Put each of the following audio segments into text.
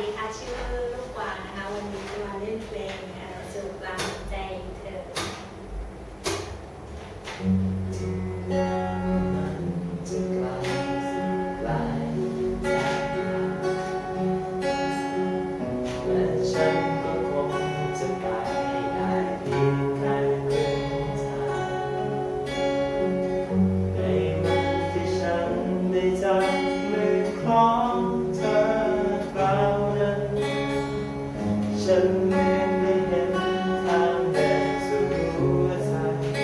ดีค่ะชื่อลูกกวางนะคะวันนี้จะมาเล่นเพลงสู่กลางใจเธอฉันก็คงจะไปได้เพียงแค่ครึ่งทางในวันที่ฉันได้จับมือของเธอคราวนั้นฉันเหมือนได้เห็นทางเดินสู่หัวใจ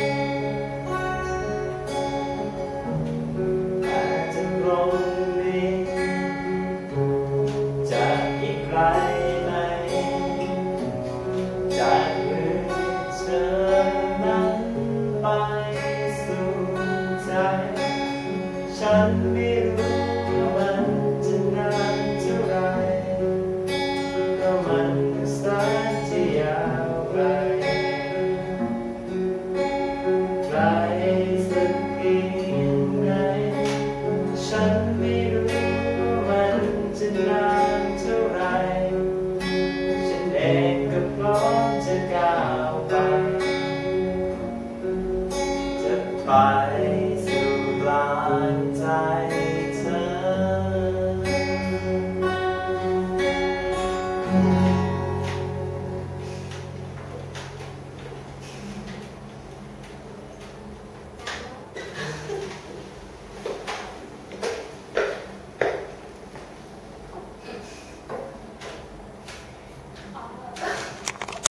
อาจจะตรงนี้จะอีกไกลจากมือเธอนั้นไปสู่ใจฉันไม่รู้ว่ามันจะนานเท่าไรเพราะมันแสนจะยาวไกลไกลสักเพียงไหนฉันไม่รู้ว่ามันจะนานเท่าไรฉันเองก็พร้อมจะก้าวไปจะไป